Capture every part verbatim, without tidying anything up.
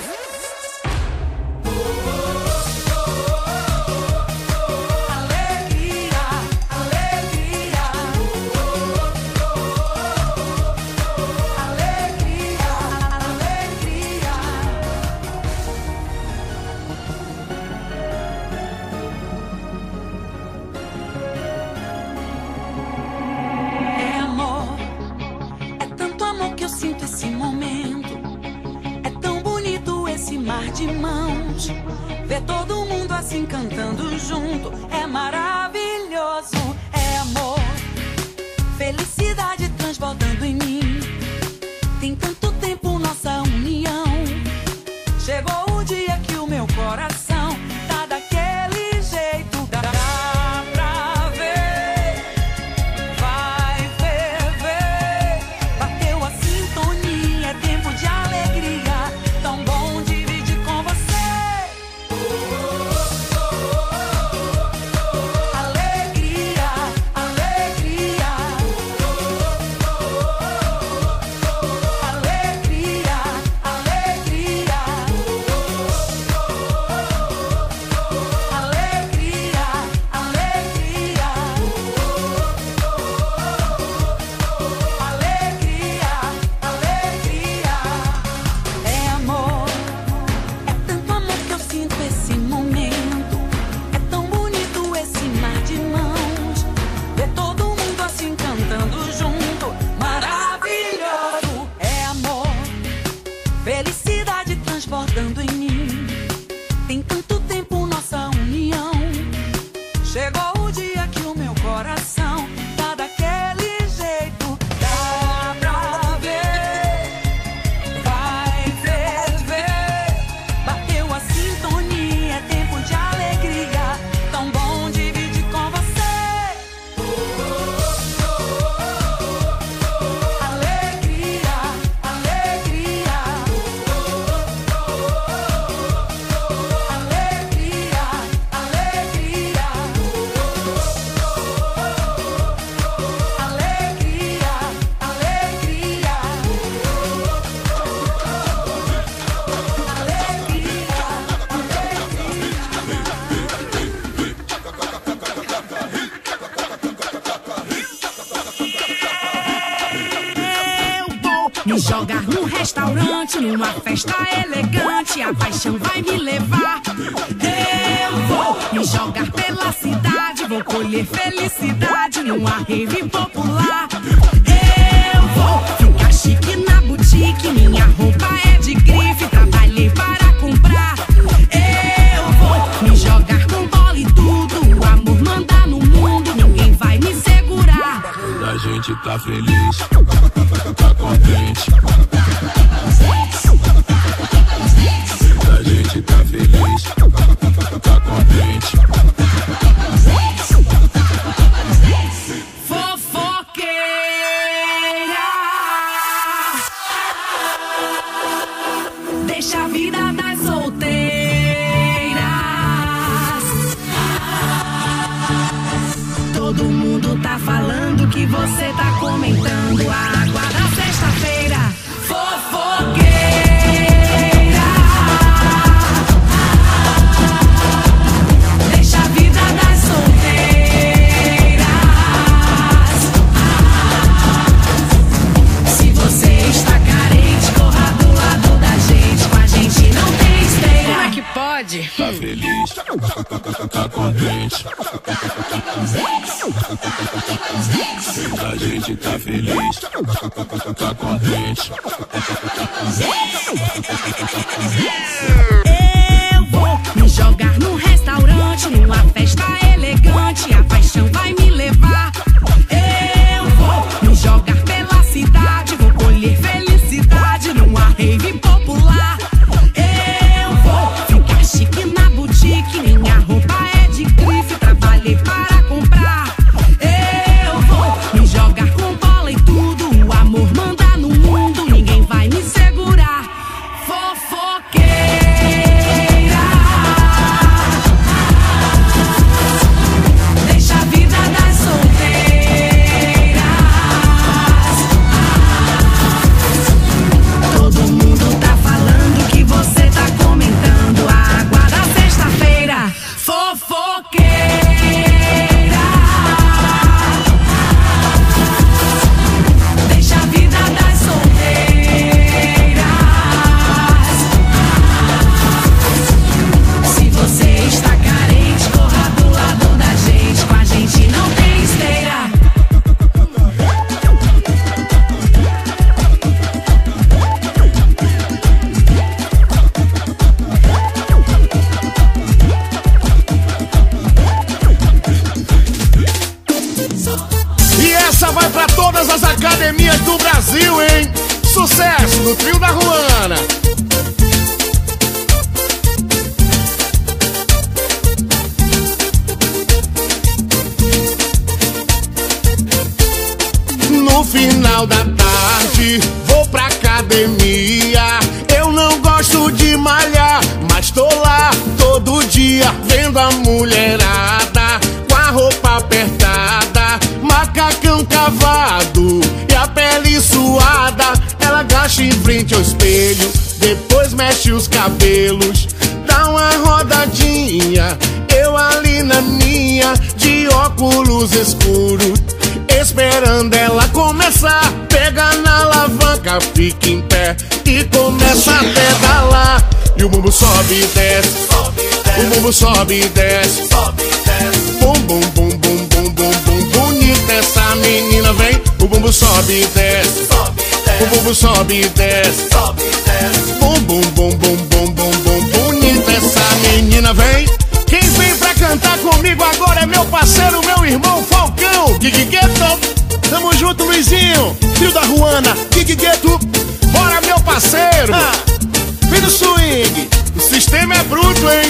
De mãos, ver todo mundo assim cantando junto é maravilhoso, é amor, felicidade transbordando em mim. Tem tanto tempo nossa união, chegou o dia que o meu coração tá daquele jeito. Dá pra ver, vai ferver, bateu a sintonia, é tempo de alegria, tão bom de felicidade transbordando em mim. Tem tanto tempo nossa união, chegou o dia que o meu coração tá daquele jeito. Dá pra ver, vai ferver, bateu a sintonia, é tempo de alegria, tão bom dividir com você. Me jogar num restaurante, numa festa elegante, a paixão vai me levar. Eu vou me jogar pela cidade, vou colher felicidade numa rave popular. Eu vou ficar chique na boutique, minha roupa é de grife, trabalhei para comprar. Eu vou me jogar com bola e tudo, o amor manda no mundo, ninguém vai me segurar. A gente tá feliz, tá contente. A gente tá feliz, tá contente. Fofoqueira, deixa a vida das solteiras. Todo mundo tá falando que você tá comentando a água da sexta-feira. Fofoqueira, deixa a vida das solteiras. Se você está carente, corra do lado da gente, com a gente não tem esteira. Como é que pode? Tá feliz, tá contente. A gente tá feliz, tá contente. Eu vou me jogar num restaurante, numa festa elegante, a paixão vai me levar. Eu vou me jogar pela cidade, vou colher felicidade numa rave popular. Eu vou ficar chique na boutique, minha roupa é de grife, trabalhei para comprar. Eu vou me jogar com bola e tudo, o amor manda no mundo, ninguém vai me segurar. Fofoqueira, deixa a vida dar final da tarde vou pra academia. Eu não gosto de malhar, mas tô lá todo dia vendo a mulherada com a roupa apertada, macacão cavado e a pele suada. Ela agacha em frente ao espelho, depois mexe os cabelos, dá uma rodadinha, eu ali na minha, de óculos escuros, esperando ela começar. Pega na alavanca, fica em pé e começa a pedalar. E o bumbum sobe e desce, o bumbum sobe e desce, bum bum bum bum bum bum bum. Bonita essa menina, vem. O bumbum sobe e desce, o bumbum sobe e desce, bum bum bum bum bum bum bum. Bonita essa menina, vem. Quem vem pra cantar comigo agora é meu parceiro, meu irmão Falcão, Gig Gueto. Tamo junto, Luizinho, filho da Ruana, Gig Gueto. Bora, meu parceiro. Ah, vem do swing, o sistema é bruto, hein?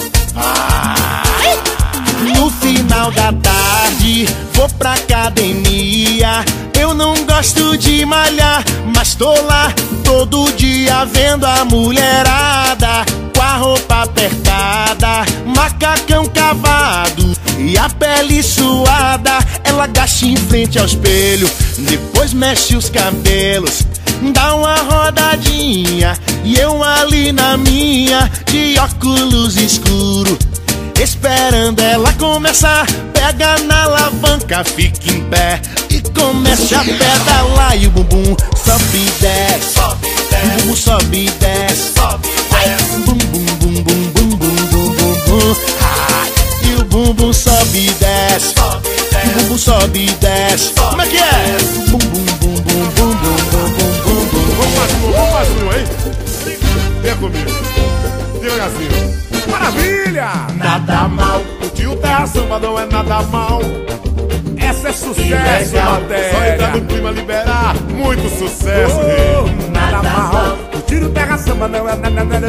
Ah. No final da tarde vou pra academia. Eu não gosto de malhar, mas tô lá todo dia vendo a mulherada com a roupa apertada, macacão cavado e a pele suada. Ela agacha em frente ao espelho, depois mexe os cabelos, dá uma rodadinha e eu ali na minha, de óculos escuros, esperando ela começar. Pega na alavanca, fica em pé e começa a pedalar. E o bumbum sobe e desce, o bumbum sobe e desce, bum bum bum bum bum bum bum bum bum. Ai, e o bumbum sobe e desce, o bumbum sobe e desce. Como é que é? Bum bum bum bum bum bum bum bum bum. Vamos facinho, vamos facinho, hein? Vem comigo, devagarzinho. Maravilha! Nada mal, o tio Terra Samba não é nada mal. Essa é sucesso, matéria. Só entrar no clima, liberar muito sucesso. Oh, nada mal, o tio Terra Samba não é nada mal.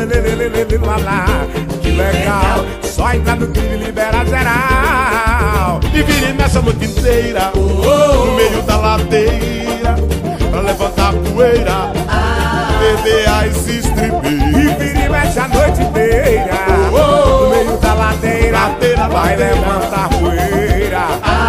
Que legal, só entrar no clima e liberar geral. E vira e mexe a noite inteira, no meio da ladeira, pra levantar a poeira, beber ice e stripper. E vira e mexe a noite inteira, no meio da ladeira, vai levantar poeira,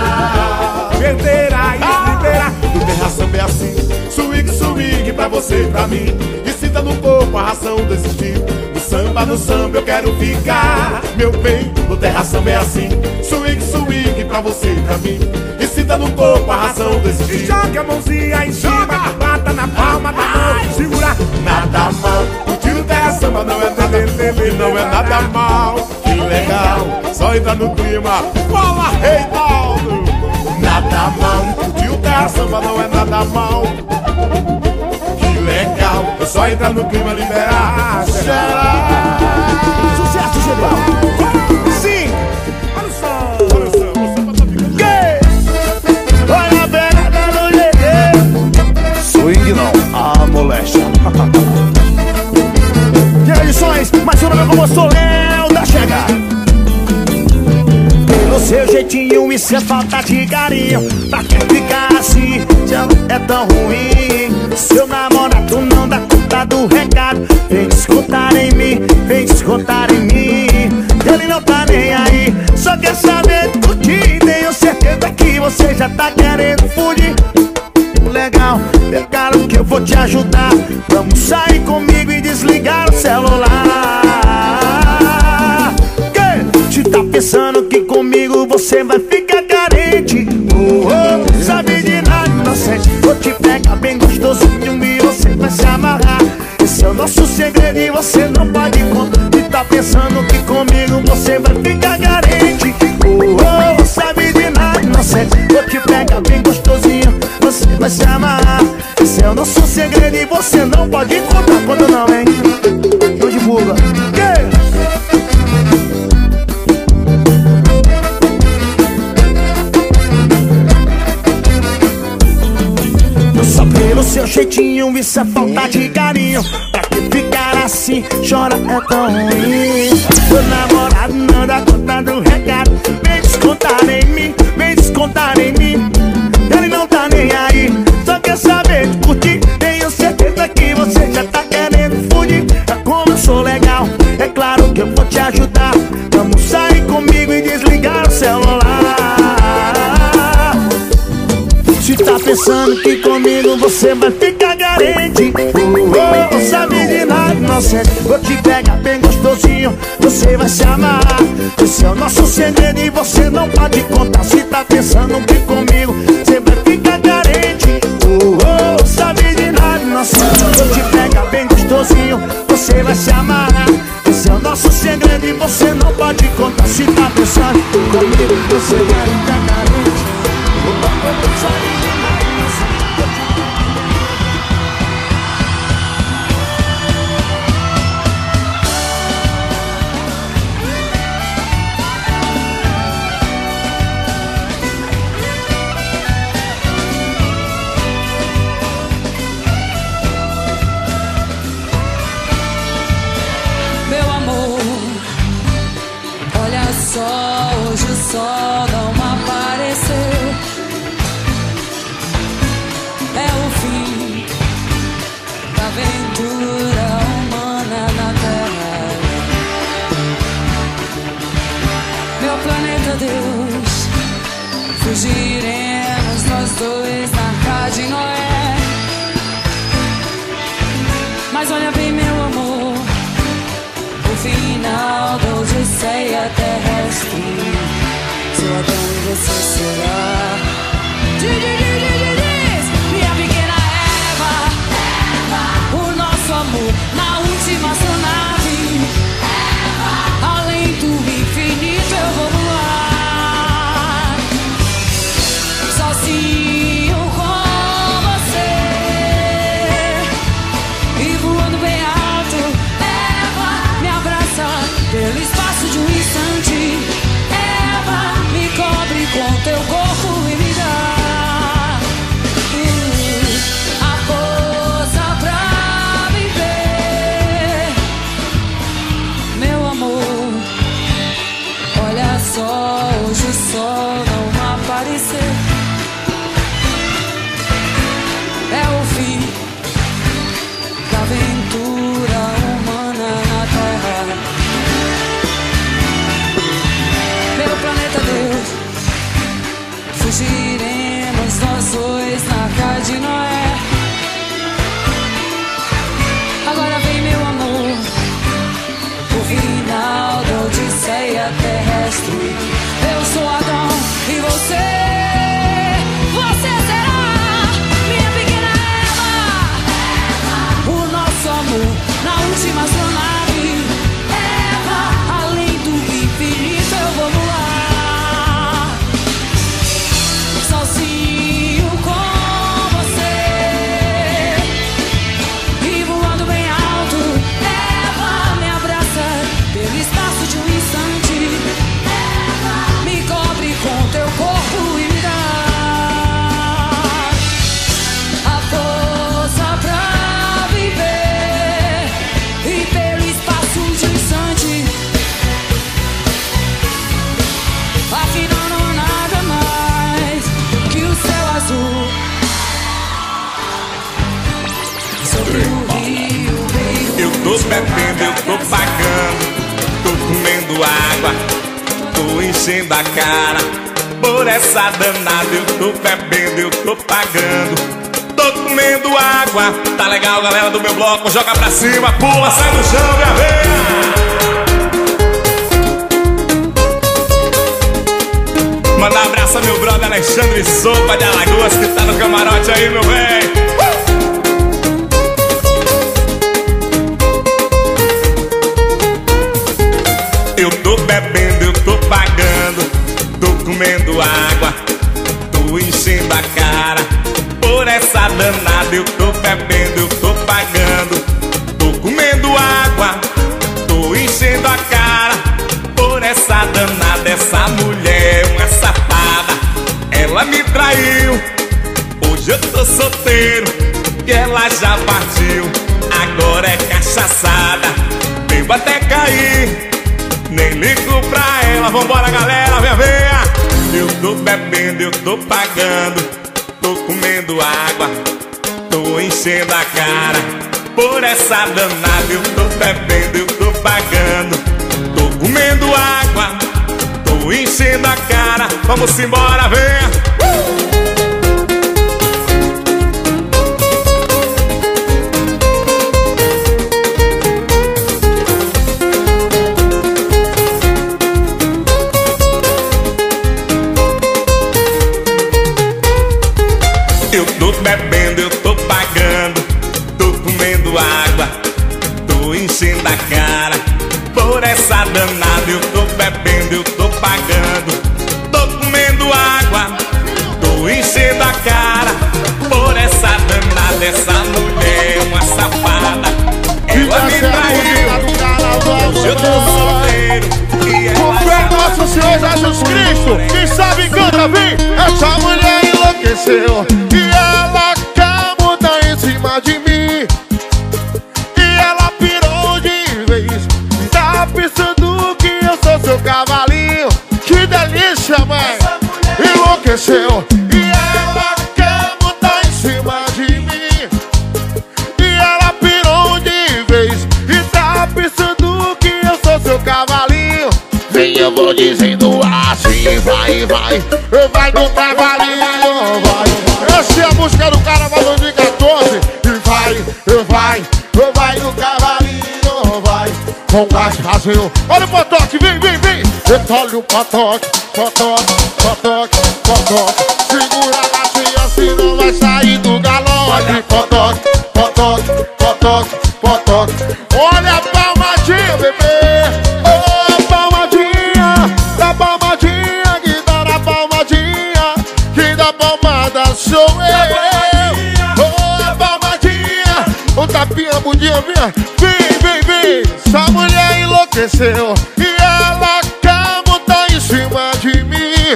verdeira e estribeira. No Terra Samba é assim, swing, swing pra você e pra mim. E sinta no corpo a ração desse tipo. No samba, no samba eu quero ficar, meu bem. No Terra Samba é assim, swing, swing pra você e pra mim. E sinta no corpo a ração desse tipo. Joga a mãozinha em cima, bata na palma da mão, segura. Nada mal, o tiro Terra Samba não é nada, não é nada mal. Que legal, só entra no clima, fala Reinaldo. Nada mal, o tio Terra Samba não é nada mal. Que legal, é só entrar no clima, liberar, geral. Sucesso geral. Sim, olha o som, olha o som, o samba tá ficando. Olha a pegada no Gegê. Swing não, a moléstia. E aí, edições, mais uma como eu sou Léo da chegada. Pelo seu jeitinho, isso é falta de carinho. Pra quem ficar assim, já é tão ruim. Seu namorado não dá conta do recado. Vem descontar em mim, vem descontar em mim. Ele não tá nem aí, só quer saber de curtir. Tenho certeza que você já tá querendo fugir. Legal, é claro que eu vou te ajudar. Vamos sair comigo e desligar o celular. Que? Te tá pensando que comigo você vai ficar carente? Oh, oh, sabe de nada, inocente. Vou te pegar bem gostosinho e você vai se amarrar. Esse é o nosso segredo e você não pode contar. Te tá pensando que comigo você vai ficar carente? Oh, oh, sabe de nada, inocente. Vou te pegar bem gostosinho, você vai se amarrar. Esse é o nosso segredo e você não pode contar. Quando não, hein? Não divulga. Yeah. Só pelo seu jeitinho, isso é falta de carinho. Pra que ficar assim, chora é tão ruim. Seu namorado não dá conta do recado. Vem descontar em mim, vem descontar em mim. Ele não tá nem aí, só quer quer saber de curtir. Tenho certeza que você já tá querendo fugir. Como eu sou legal, é claro que eu vou te ajudar. Vamos sair comigo e desligar o celular. Se tá pensando que comigo você vai ficar carente, oh, oh, sabe de nada, inocente. Vou te pegar bem gostosinho, você vai se amarrar. Esse é o nosso segredo e você não pode contar. Se tá pensando que comigo você vai ficar carente, oh, oh, sabe de nada, inocente. Vou te pegar bem gostosinho, você vai se amarrar. Esse é o nosso segredo e você não pode contar. Se tá pensando que comigo você vai ficar carente, oh, oh, sabe de nada, inocente. Só hoje o sol não apareceu. É o fim da aventura humana na Terra. Meu planeta Deus, fugiremos nós dois na Arca de Noé. Mas olha bem, meu amor, o final da odisseia terrestre, sou Adão e você será. Diz, minha pequena Eva, Eva, o nosso amor na última astronave. Eva, além do infinito eu vou voar, sozinho com você, e voando bem alto. Eva, me abraça pelo espaço de um instante. Eva, me cobre com teu corpo e me dá uh, a força pra viver. Meu amor, olha só, hoje o sol não apareceu. É o fim da aventura humana na Terra. Meu planeta Deus, fugiremos nós dois na Arca de Noé. Agora vem, meu amor, o final da odisseia terrestre. Eu sou Adão e você, você será minha pequena Eva. Eva, o nosso amor na última astronave. Eva, além do infinito eu vou voar, sozinho com você, e voando bem alto. Eva, me abraça pelo espaço de um instante. Eva, me cobre com teu corpo e me dá a força pra viver, e pelo espaço de um instante. Afinal não há nada mais que o céu azul sobre o rio, rio. Eu tô bebendo, eu tô pagando, tô comendo água, tô enchendo a cara por essa danada. Eu tô bebendo, eu tô pagando, tô comendo água. Tá legal, galera do meu bloco? Joga pra cima, pula, sai do chão, minha veia. Manda um abraço ao meu brother Alexandre Sopa de Alagoas, que tá no camarote aí, meu bem. Eu tô bebendo, eu tô pagando, tô comendo água, tô enchendo a cara por essa danada. Eu tô bebendo, eu tô pagando, tô comendo água, tô enchendo a cara por essa danada. Essa mulher é uma safada, ela me traiu. Hoje eu tô solteiro e ela já partiu. Agora é cachaçada, bebo até cair, nem ligo pra ela. Vambora, galera, vem, venha. Eu tô bebendo, eu tô pagando, tô comendo água, tô enchendo a cara. Por essa danada eu tô bebendo, eu tô pagando. Tô comendo água, tô enchendo a cara. Vamos embora, venha! Eu tô bebendo, eu tô pagando. Tô comendo água, tô enchendo a cara. Por essa danada eu tô bebendo, eu tô pagando. Tô comendo água, tô enchendo a cara. Por essa danada, essa mulher é uma safada. Ela me traiu, hoje eu tô solteiro e ela Com fé em nosso Senhor Jesus Cristo, quem sabe canta, vem. Essa mulher enlouqueceu e ela quer mudar em cima de mim. E ela pirou de vez, tá pensando que eu sou seu cavalinho. Que delícia, mãe! Enlouqueceu e ela quer mudar em cima de mim. E ela pirou de vez e tá pensando que eu sou seu cavalinho. Vem, eu vou dizendo assim, vai, vai, vai no cavalinho, vai. Essa é a música do Carnaval dois mil e quatorze. E vai, vai, vai no cavalinho, vai. Com gás vazio. Olha o potoque, vem, vem, vem. Olha o potoque, potoque, potoque, potoque. Segura a gatinha, senão vai sair do galope. Potoque, potoque, potoque, potoque. Olha a palmadinha, bebê. Oh, palmadinha, da palmadinha, que dá na palmadinha, que dá palmada sou eu. Oh, a palmadinha, um tapinha, bundinha, vinha. Vem, vem, vem. Essa mulher enlouqueceu e ela quer botar em cima de mim.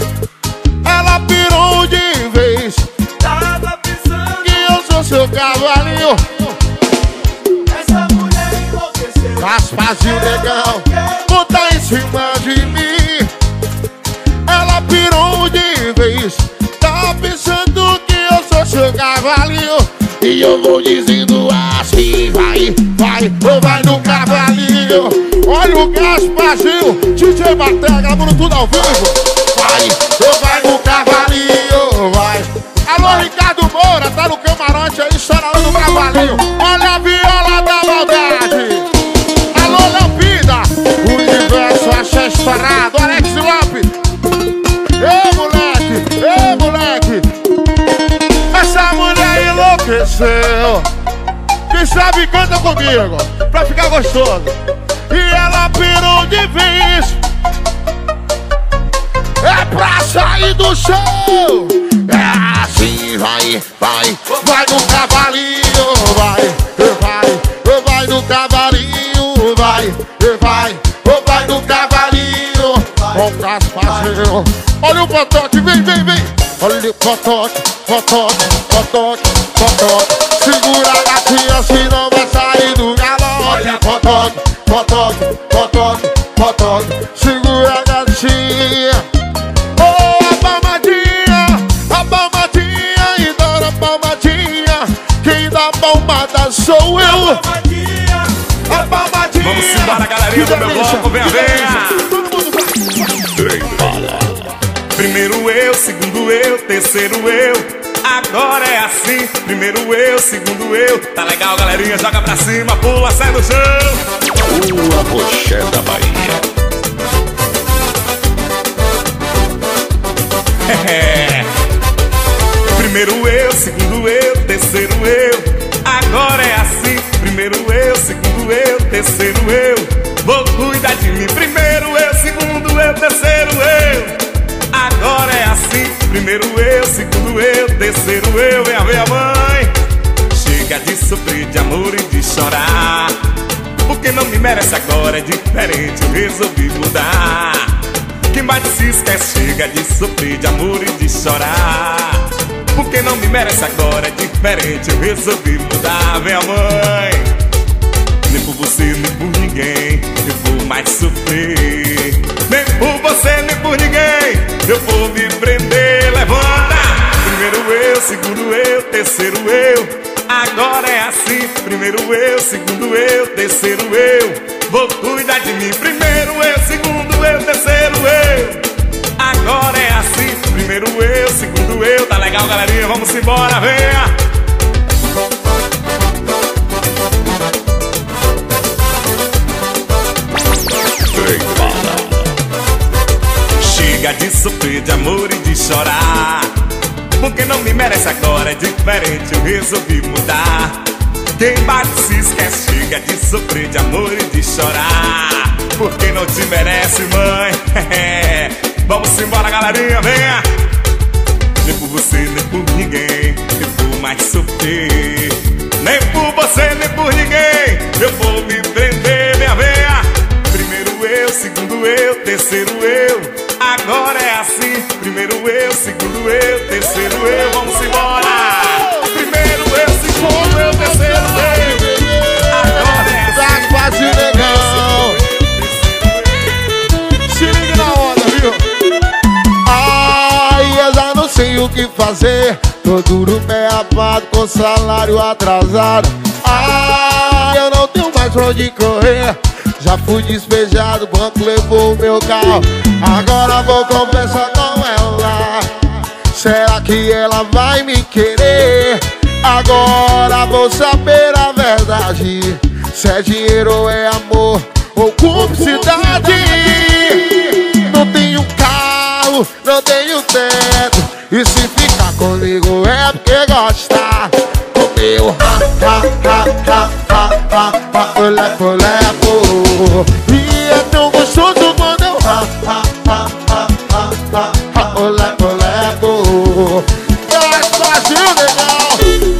Ela pirou de vez, tava pensando que eu sou seu cavalinho. Essa mulher enlouqueceu, Gasparzinho negão, botar em cima de mim. Ela pirou de vez, tá pensando que eu sou seu cavalinho. E eu vou dizendo assim, vai, vai, vai no cavalinho. Olha o Gasparzinho, D J Batega, gravando tudo ao vivo. Vai, vai no cavalinho, vai. Alô, Ricardo Moura, tá no camarote aí, estourando o cavalinho. Olha a viola da maldade. Alô, Lampida, o universo acha estourado. Alex Lopes. Ei, moleque, ei, moleque. Essa mulher enlouqueceu. Quem sabe canta comigo, pra ficar gostoso. E ela pirou de vez. É pra sair do show. É assim, vai, vai, vai no cavalinho, vai, vai, vai no cavalinho, vai, vai, vai no cavalinho. Com Gasparzinho. Olha o potoque, vem, vem, vem. Olha o potoque, potoque, potoque, potoque. Segura a gatinha, senão vai sair do galope. Olha potoque, potoque, potoque, potoque. Segura a gatinha. Oh, a palmadinha, a palmadinha, e dá a palmadinha. Quem dá palmada sou eu. A palmadinha. Vamos embora, galerinha do meu bloco, venha, venha. Primeiro eu, segundo eu, terceiro eu. Agora é assim, primeiro eu, segundo eu. Tá legal, galerinha, joga pra cima, pula, sai do chão. O Apoxé da Bahia. É. Primeiro eu, segundo eu, terceiro eu. Agora é assim, primeiro eu, segundo eu, terceiro eu. Vou cuidar de mim, primeiro eu, segundo eu, terceiro eu. Agora é assim, primeiro eu, segundo eu, terceiro eu. Venha ver a mãe. Chega de sofrer de amor e de chorar, porque não me merece agora, é diferente, eu resolvi mudar. Quem mais se esquece, chega de sofrer de amor e de chorar, porque não me merece agora, é diferente, eu resolvi mudar. Vem a mãe. Nem por você, nem por ninguém eu vou mais sofrer. Nem por você, nem por ninguém eu vou me prender. Levanta! Primeiro terceiro eu. Agora é assim, primeiro eu, segundo eu, terceiro eu. Vou cuidar de mim, primeiro eu, segundo eu, terceiro eu. Agora é assim, primeiro eu, segundo eu. Tá legal, galerinha? Vamos embora, venha! Chega de sofrer, de amor e de chorar, porque não me merece agora, é diferente, eu resolvi mudar. Quem bate se esquece, chega de sofrer, de amor e de chorar, porque não te merece, mãe. Vamos embora, galerinha, venha! Nem por você, nem por ninguém eu vou mais sofrer. Nem por você, nem por ninguém eu vou me prender, minha venha! Primeiro eu, segundo eu, terceiro eu. Agora é assim, primeiro eu, segundo eu, terceiro eu. Vamos embora! Primeiro eu, segundo eu, terceiro eu. Agora é assim, tá quase legal. Se liga na onda, viu? Ai, eu já não sei o que fazer. Tô duro, pé apado, com salário atrasado. Ai, eu não tenho mais pra onde correr. Já fui despejado, o banco levou o meu carro. Agora vou conversar com ela. Será que ela vai me querer? Agora vou saber a verdade. Se é dinheiro ou é amor ou cumplicidade. Não tenho carro, não tenho teto. E se ficar comigo é porque gosta. O meu ha, ha, ha, ha, ha, ha, ha, olepo, olepo. E é tão gostoso quando eu ha, ha, ha, ha, ha, ha, ha, olepo, olepo. É Brasil, legal.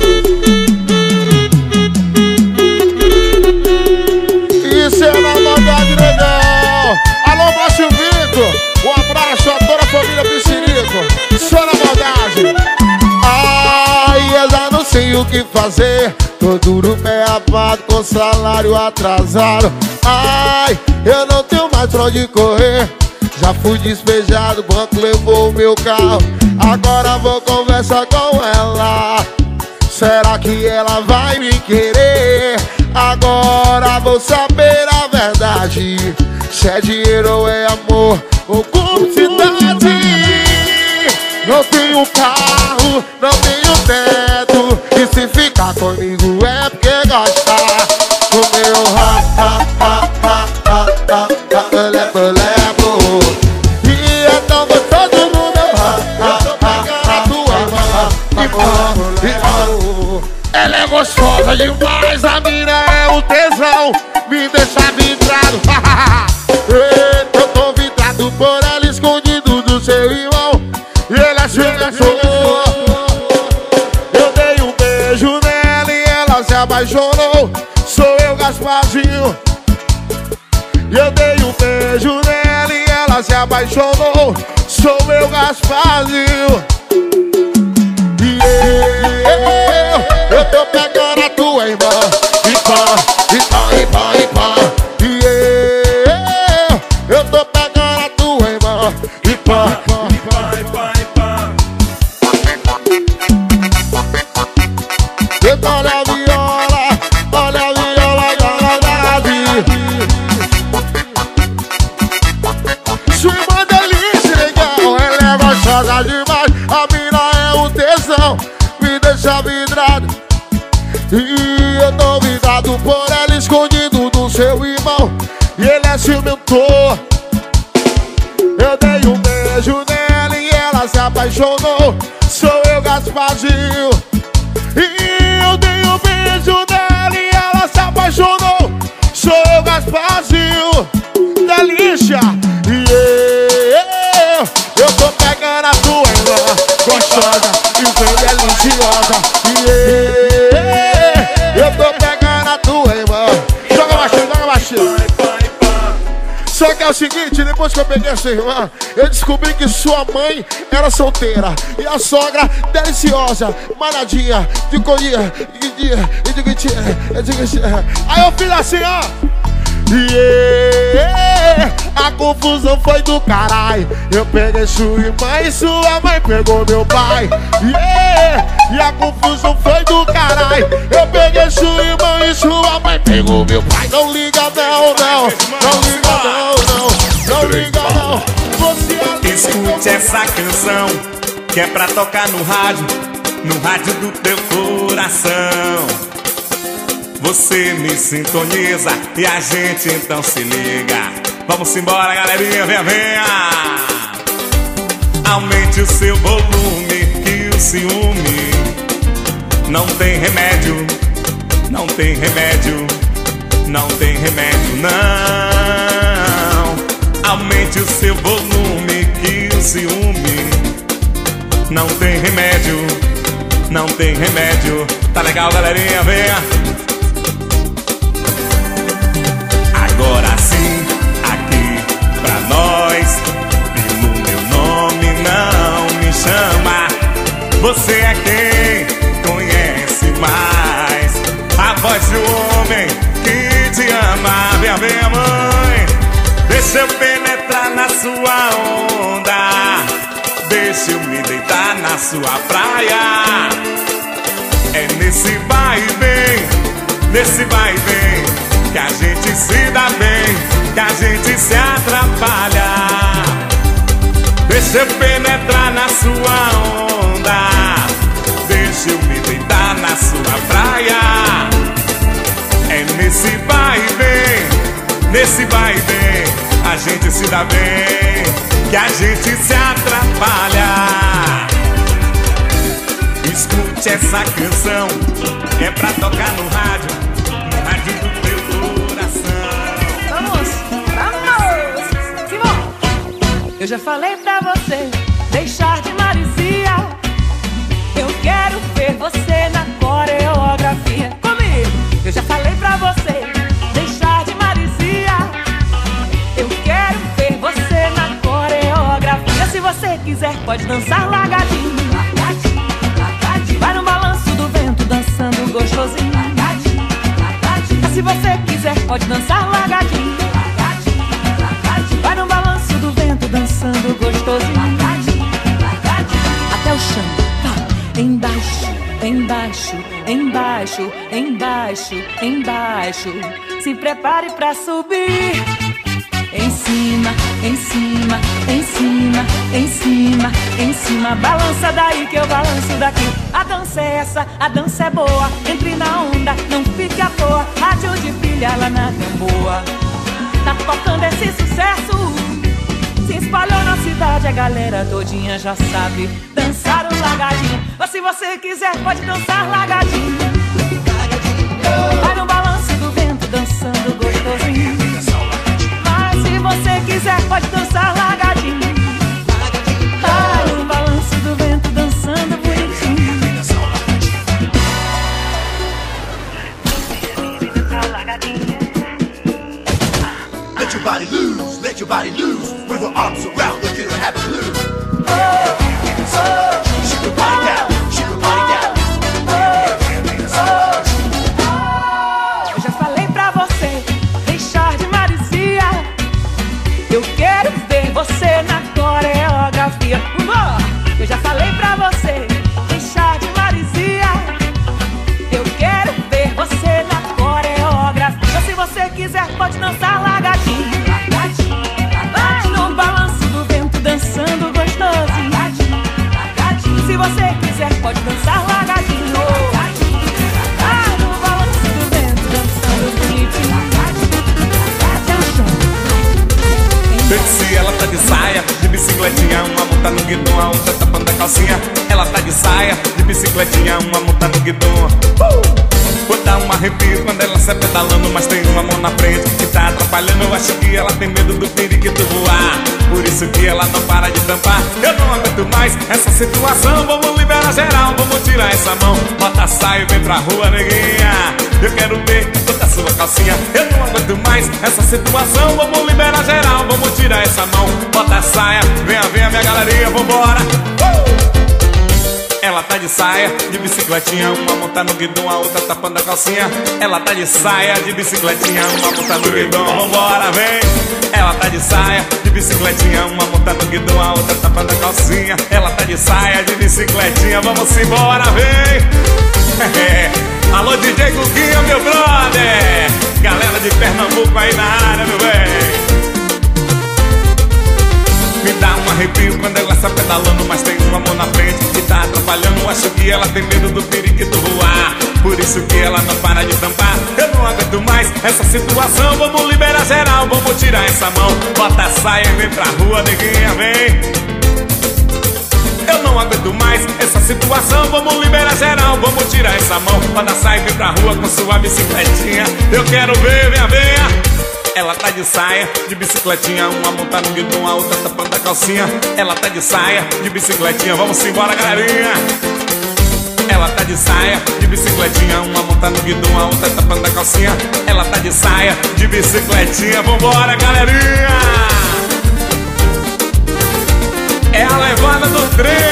Isso é na maldade, legal. Alô, Márcio Vitor, um abraço a toda a família Piscirico. Só na maldade. Ai, eu já não sei o que fazer. Tô duro, pé apado, com salário atrasado. Ai, eu não tenho mais pra onde correr. Já fui despejado, o banco levou o meu carro. Agora vou conversar com ela. Será que ela vai me querer? Agora vou saber a verdade. Se é dinheiro ou é amor ou cumplicidade. Não tenho carro, não tenho teto. E se ficar comigo é porque gosta. O meu ha, ha, ha, ha, ha, ha, ha, lepo, lepo. E é tão gostoso no meu ha, ha, ha, ha, tua irmã. Ela é gostosa demais, a mina é o tesão. Me deixa vidrado, eu tô vidrado por ela, escondido do seu irmão. E ele se apaixonou. Eu dei um beijo nela e ela se apaixonou. Sou eu, Gasparzinho. E eu dei um beijo nela e ela se apaixonou. Sou eu, Gasparzinho. E eu, eu tô pegando a tua irmã. E pá, e pá, e pá, e pá. E eu, eu tô pegando a tua irmã. E pá, e pá, e pá. Olha a viola, olha a viola da verdade. Sua irmã delícia, legal. Ela é gostosa demais. A mina é um tesão, me deixa vidrado. E eu tô vidrado por ela, escondido do seu irmão. E ele é ciumentor. Eu dei um beijo nela e ela se apaixonou. Sou eu, Gasparzinho. E eu dei um beijo nela e ela se apaixonou. Sou eu, Gasparzinho. Delícia. E eu, eu tô pegando a tua irmã, gostosa e bem deliciosa. E eu, eu tô pegando a tua irmã. Joga baixinho, joga baixinho. Só que é o seguinte, depois que eu peguei a sua irmã, eu descobri que sua mãe era solteira e a sogra deliciosa, manadinha, de colinha, aí eu fiz assim, ó. Yeah, confusão foi do caralho. Eu peguei sua irmã e sua mãe pegou meu pai. Yeah! E a confusão foi do caralho. Eu peguei sua irmã e sua mãe pegou meu pai. Não liga não, não. Não liga não, não. Não liga não. Você escute essa canção que é pra tocar no rádio, no rádio do teu coração. Você me sintoniza e a gente então se liga. Vamos embora, galerinha, venha, venha. Aumente o seu volume que o ciúme não tem remédio, não tem remédio, não tem remédio, não. Aumente o seu volume que o ciúme não tem remédio, não tem remédio. Tá legal, galerinha, venha. Agora sim, aqui pra nós, pelo meu nome não me chama. Você é quem conhece mais a voz de um homem que te ama. Venha, venha, mãe. Deixa eu penetrar na sua onda, deixa eu me deitar na sua praia. É nesse vai e vem, nesse vai e vem, que a gente se dá bem, que a gente se atrapalha. Deixa eu penetrar na sua onda, deixa eu me deitar na sua praia. É nesse vai e vem, nesse vai e vem, a gente se dá bem, que a gente se atrapalha. Escute essa canção, que é pra tocar no rádio, no rádio do teu coração. Vamos, vamos, Simão. Eu já falei pra você deixar de maricia. Eu quero ver você na coreografia. Comigo. Eu já falei pra você deixar de maricia. Eu quero ver você na coreografia. Se você quiser pode dançar largadinho, largadinho, largadinho. Vai no balanço do vento dançando gostosinho, largadinho, largadinho. Se você quiser pode dançar largadinho, largadinho, largadinho. Vai no balanço do vento dançando gostosinho, largadinho, largadinho. Até o chão, tá, embaixo, embaixo, embaixo, embaixo, embaixo. Se prepare pra subir. Em cima, em cima, em cima, em cima, em cima. Balança daí que eu balanço daqui. A dança é essa, a dança é boa. Entre na onda, não fique à toa. Rádio de pilha lá na Gamboa. Tá tocando esse sucesso, se espalhou na cidade, a galera todinha já sabe dançar o largadinho. Ou se você quiser pode dançar largadinho. Vai no balanço do vento dançando gostosinho. Se você quiser pode dançar largadinho. Vai no balanço do vento dançando bonitinho. Let your body loose, let your body loose. With your arms around, look at her have it loose. Oh, oh, shake your body down, shake your body down. Eu já falei pra você deixar de maricia. Eu quero ver você na coreografia. Eu já falei pra você deixar de maricia. Eu quero ver você na coreografia. Se você quiser pode dançar largadinho. Vai no balanço do vento dançando gostosinho. Se você quiser pode dançar largadinho. Vai no balanço do vento dançando bonitinho. Até o chão. Se ela tá de saia, de bicicletinha, uma monta no guidão, a outra tapando a calcinha. Ela tá de saia, de bicicletinha, uma monta no guidão. Uh! Vou dar um arrepio quando ela sai pedalando, mas tem uma mão na frente que tá atrapalhando. Eu acho que ela tem medo do periquito voar, por isso que ela não para de tampar. Eu não aguento mais essa situação, vamos liberar geral, vamos tirar essa mão. Bota a saia e vem pra rua, neguinha. Eu quero ver toda a sua calcinha. Eu não aguento mais essa situação, vamos liberar geral, vamos tirar essa mão. Bota a saia, venha, venha minha galerinha, vambora. Uh! Ela tá de saia, de bicicletinha, uma monta no guidão, a outra tapando a calcinha. Ela tá de saia, de bicicletinha, uma monta no guidão, vambora, vem. Ela tá de saia, de bicicletinha, uma monta no guidão, a outra tapando a calcinha. Ela tá de saia, de bicicletinha, vamos embora, vem! Alô, D J Guguinha, meu brother! Galera de Pernambuco aí na área, meu bem! Me dá um arrepio quando ela está pedalando, mas tem uma mão na frente que tá atrapalhando. Acho que ela tem medo do periquito voar, por isso que ela não para de tampar. Eu não aguento mais essa situação, vamos liberar geral, vamos tirar essa mão. Bota a saia e vem pra rua, neguinha, vem. Eu não aguento mais essa situação, vamos liberar geral, vamos tirar essa mão. Bota a saia e vem pra rua com sua bicicletinha. Eu quero ver, venha, venha. Ela tá de saia, de bicicletinha, uma monta no guidão, a outra tapando a calcinha. Ela tá de saia, de bicicletinha, vamos embora, galerinha. Ela tá de saia, de bicicletinha, uma monta no guidão, a outra tapando a calcinha. Ela tá de saia, de bicicletinha, vambora, galerinha. É a levada do trem.